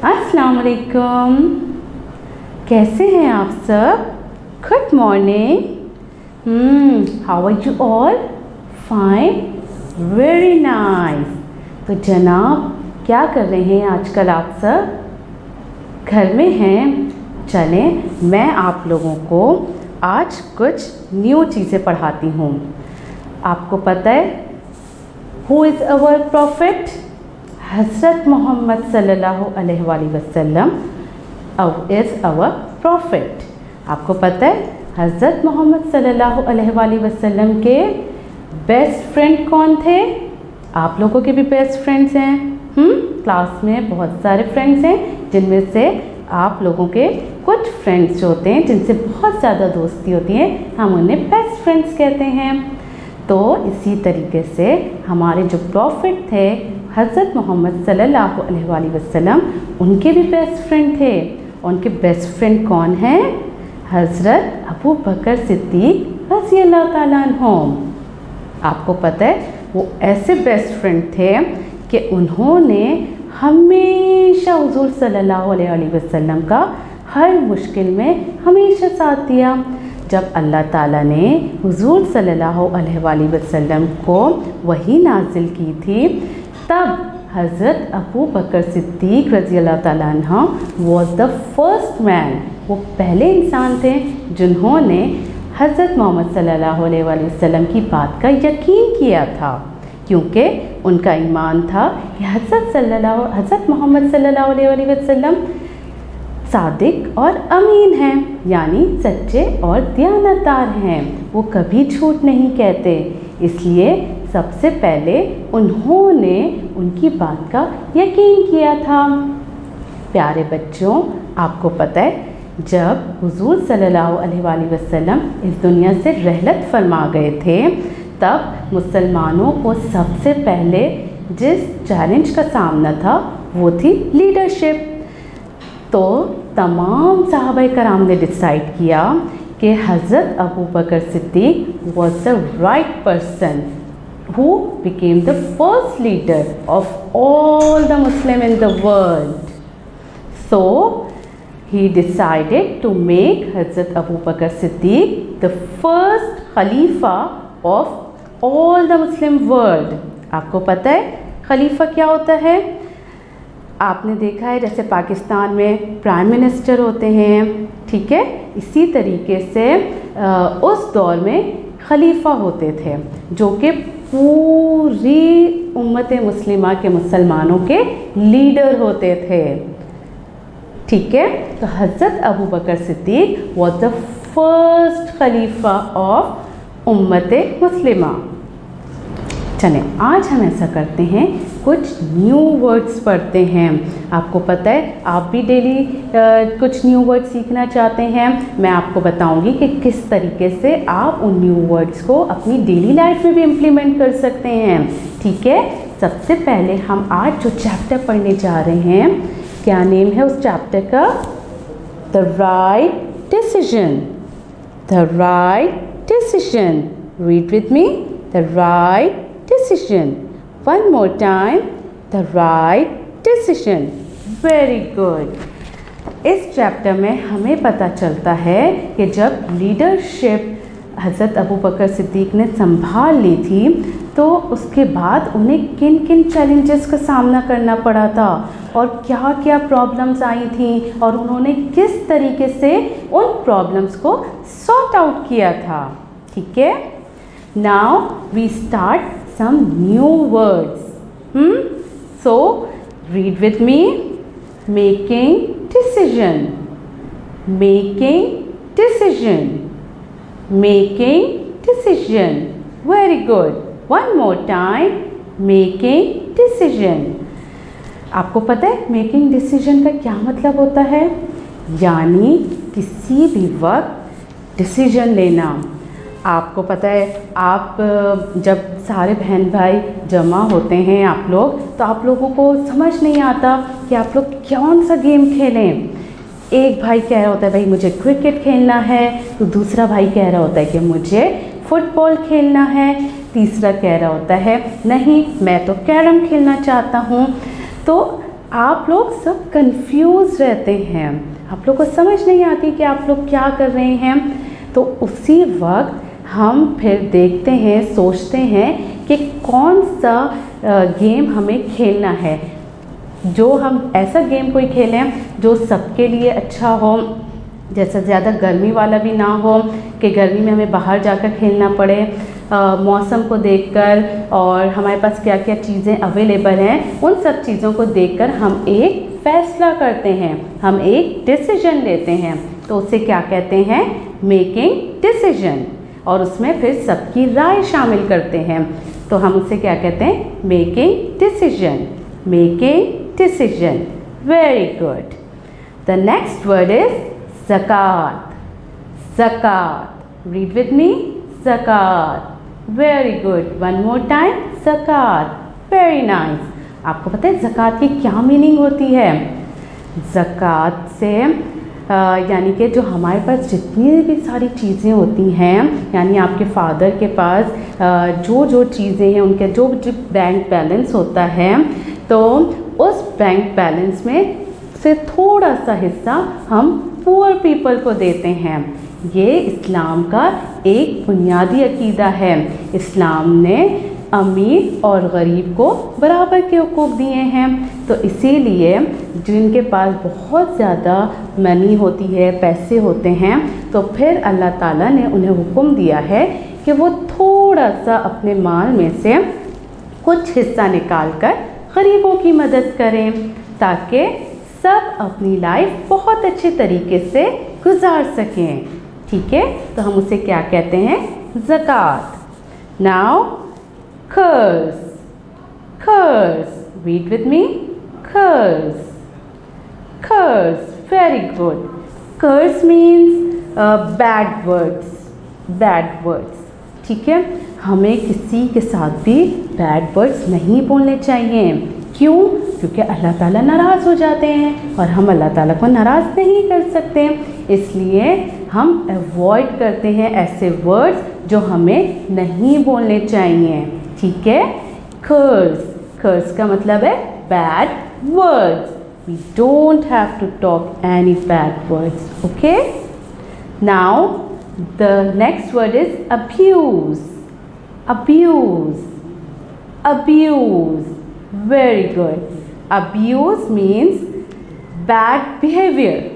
अस्सलाम वालेकुम। कैसे हैं आप सब? Good morning. How are you all? Fine, very nice. तो जनाब क्या कर रहे हैं आजकल आप सब? घर में हैं? चलें मैं आप लोगों को आज कुछ न्यू चीज़ें पढ़ाती हूँ। आपको पता है हु इज़ अवर प्रॉफिट? हज़रत मोहम्मद सल्लल्लाहु अलैहि वसल्लम इज़ अवर प्रॉफिट। आपको पता है हज़रत मोहम्मद सल्लल्लाहु अलैहि वसल्लम के बेस्ट फ्रेंड कौन थे? आप लोगों के भी बेस्ट फ्रेंड्स हैं। क्लास में बहुत सारे फ्रेंड्स हैं, जिनमें से आप लोगों के कुछ फ्रेंड्स जो होते हैं जिनसे बहुत ज़्यादा दोस्ती होती है, हम उन्हें बेस्ट फ्रेंड्स कहते हैं। तो इसी तरीके से हमारे जो प्रॉफिट थे हज़रत मोहम्मद सल्लल्लाहु अलैहि वसल्लम, उनके भी बेस्ट फ्रेंड थे। उनके बेस्ट फ्रेंड कौन हैं? हज़रत अबू बकर सिद्दीक़ रज़ियल्लाहु ताला अन्हु। आपको पता है वो ऐसे बेस्ट फ्रेंड थे कि उन्होंने हमेशा हुज़ूर सल्लल्लाहु अलैहि वसल्लम का हर मुश्किल में हमेशा साथ दिया। जब अल्लाह ताला ने हुज़ूर सल्लल्लाहु अलैहि वसल्लम को वही नाजिल की थी, तब हज़रत अबू बकर सिद्दीक़ रज़ियल्लाहु ताला अन्हु वॉज द फर्स्ट मैन। वो पहले इंसान थे जिन्होंने हज़रत मोहम्मद सल्लल्लाहु अलैहि वसल्लम की बात का यकीन किया था, क्योंकि उनका ईमान था कि हज़रत मोहम्मद सल्लल्लाहु अलैहि वसल्लम सादिक और अमीन हैं, यानी सच्चे और दयानतदार हैं। वो कभी झूठ नहीं कहते। इसलिए सबसे पहले उन्होंने उनकी बात का यकीन किया था। प्यारे बच्चों, आपको पता है जब हुज़ूर सल्लल्लाहु अलैहि वसल्लम इस दुनिया से रहलत फरमा गए थे, तब मुसलमानों को सबसे पहले जिस चैलेंज का सामना था वो थी लीडरशिप। तो तमाम सहाबाए कराम ने डिसाइड किया कि हज़रत Abu Bakr Siddiq was the right person who became the first leader of all the Muslim in the world. So he decided to make Hazrat Abu Bakr Siddiq the first Khalifa of all the Muslim world. आपको पता है खलीफा क्या होता है? आपने देखा है जैसे पाकिस्तान में प्राइम मिनिस्टर होते हैं, ठीक है, इसी तरीके से उस दौर में खलीफा होते थे जो कि पूरी उम्मत मुस्लिमा के मुसलमानों के लीडर होते थे। ठीक है, तो हज़रत Abu Bakr Siddiq was the first खलीफा ऑफ उम्मत मुस्लिमा। चलें आज हम ऐसा करते हैं, कुछ न्यू वर्ड्स पढ़ते हैं। आपको पता है आप भी डेली कुछ न्यू वर्ड्स सीखना चाहते हैं। मैं आपको बताऊंगी कि किस तरीके से आप उन न्यू वर्ड्स को अपनी डेली लाइफ में भी इम्प्लीमेंट कर सकते हैं। ठीक है, सबसे पहले हम आज जो चैप्टर पढ़ने जा रहे हैं, क्या नेम है उस चैप्टर का? The right decision. The right decision. Read with me, the right decision. One more time, the right decision. Very good. इस चैप्टर में हमें पता चलता है कि जब लीडरशिप हज़रत अबू बकर सिद्दीक़ ने संभाल ली थी, तो उसके बाद उन्हें किन किन चैलेंजेस का सामना करना पड़ा था और क्या क्या प्रॉब्लम्स आई थी और उन्होंने किस तरीके से उन प्रॉब्लम्स को सॉर्ट आउट किया था। ठीक है, now we start some new words. So read with me. Making decision. Making decision. Making decision. Very good. One more time. Making decision. आपको पता है मेकिंग डिसीजन का क्या मतलब होता है? यानी किसी भी वक्त डिसीजन लेना। आपको पता है आप जब सारे बहन भाई जमा होते हैं आप लोग, तो आप लोगों को समझ नहीं आता कि आप लोग कौन सा गेम खेलें। एक भाई कह रहा होता है भाई मुझे क्रिकेट खेलना है, तो दूसरा भाई कह रहा होता है कि मुझे फुटबॉल खेलना है, तीसरा कह रहा होता है नहीं मैं तो कैरम खेलना चाहता हूँ। तो आप लोग सब कंफ्यूज रहते हैं, आप लोग को समझ नहीं आती कि आप लोग क्या कर रहे हैं। तो उसी वक्त हम फिर देखते हैं, सोचते हैं कि कौन सा गेम हमें खेलना है, जो हम ऐसा गेम कोई खेलें जो सबके लिए अच्छा हो, जैसे ज़्यादा गर्मी वाला भी ना हो कि गर्मी में हमें बाहर जाकर खेलना पड़े, मौसम को देखकर और हमारे पास क्या क्या चीज़ें अवेलेबल हैं, उन सब चीज़ों को देखकर हम एक फ़ैसला करते हैं, हम एक डिसीजन लेते हैं। तो उसे क्या कहते हैं? Making decision. और उसमें फिर सबकी राय शामिल करते हैं, तो हम उसे क्या कहते हैं? Making decision. Making decision. Very good. The next word is ज़कात। ज़कात, रीड विद मी, ज़कात। Very good, one more time, ज़कात। Very nice. आपको पता है ज़कात की क्या मीनिंग होती है? ज़कात से यानी कि जो हमारे पास जितनी भी सारी चीज़ें होती हैं, यानी आपके फादर के पास जो जो चीज़ें हैं, उनके जो जो बैंक बैलेंस होता है, तो उस बैंक बैलेंस में से थोड़ा सा हिस्सा हम पुअर पीपल को देते हैं। ये इस्लाम का एक बुनियादी अकीदा है। इस्लाम ने अमीर और गरीब को बराबर के हुकूक दिए हैं। तो इसीलिए जिनके पास बहुत ज़्यादा मनी होती है, पैसे होते हैं, तो फिर अल्लाह ताला ने उन्हें हुक्म दिया है कि वो थोड़ा सा अपने माल में से कुछ हिस्सा निकाल कर गरीबों की मदद करें, ताकि सब अपनी लाइफ बहुत अच्छे तरीके से गुजार सकें। ठीक है, तो हम उसे क्या कहते हैं? ज़कात। नाउ कर्ज। कर्ज, read with me, कर्ज। कर्ज, very good. कर्ज means bad words, bad words. ठीक है, हमें किसी के साथ भी बैड वर्ड्स नहीं बोलने चाहिए। क्यों? क्योंकि अल्लाह ताला नाराज़ हो जाते हैं और हम अल्लाह ताला को नाराज़ नहीं कर सकते, इसलिए हम अवॉइड करते हैं ऐसे वर्ड्स जो हमें नहीं बोलने चाहिए। ठीक है, कर्ज, कर्ज का मतलब है bad words. We don't have to talk any bad words. Okay, now the next word is abuse. Abuse, abuse, very good. Abuse means bad behaviour.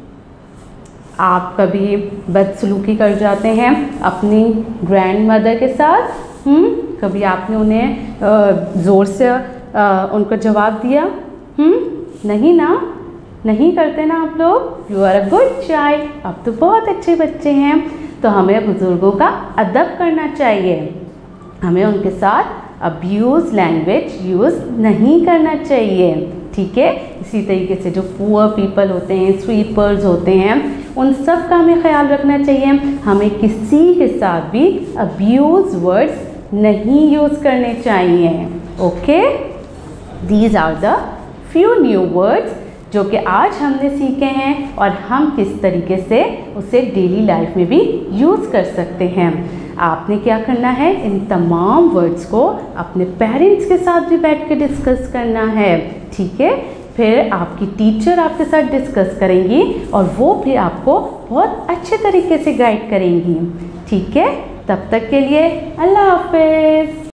आप कभी बदसलूकी कर जाते हैं अपनी ग्रैंड मदर के साथ, कभी आपने उन्हें ज़ोर से उनको जवाब दिया, नहीं ना, नहीं करते ना आप लोग। You are a good child, आप तो बहुत अच्छे बच्चे हैं। तो हमें बुज़ुर्गों का अदब करना चाहिए, हमें उनके साथ अब्यूज़ लैंग्वेज यूज़ नहीं करना चाहिए। ठीक है, इसी तरीके से जो पुअर पीपल होते हैं, स्वीपर्स होते हैं, उन सब का हमें ख्याल रखना चाहिए। हमें किसी के साथ भी अब्यूज़ वर्ड्स नहीं यूज़ करने चाहिए। Okay, these are the few new words जो कि आज हमने सीखे हैं और हम किस तरीके से उसे डेली लाइफ में भी यूज़ कर सकते हैं। आपने क्या करना है? इन तमाम वर्ड्स को अपने पेरेंट्स के साथ भी बैठ के डिस्कस करना है। ठीक है, फिर आपकी टीचर आपके साथ डिस्कस करेंगी और वो फिर आपको बहुत अच्छे तरीके से गाइड करेंगी। ठीक है, तब तक के लिए अल्लाह हाफ़िज़।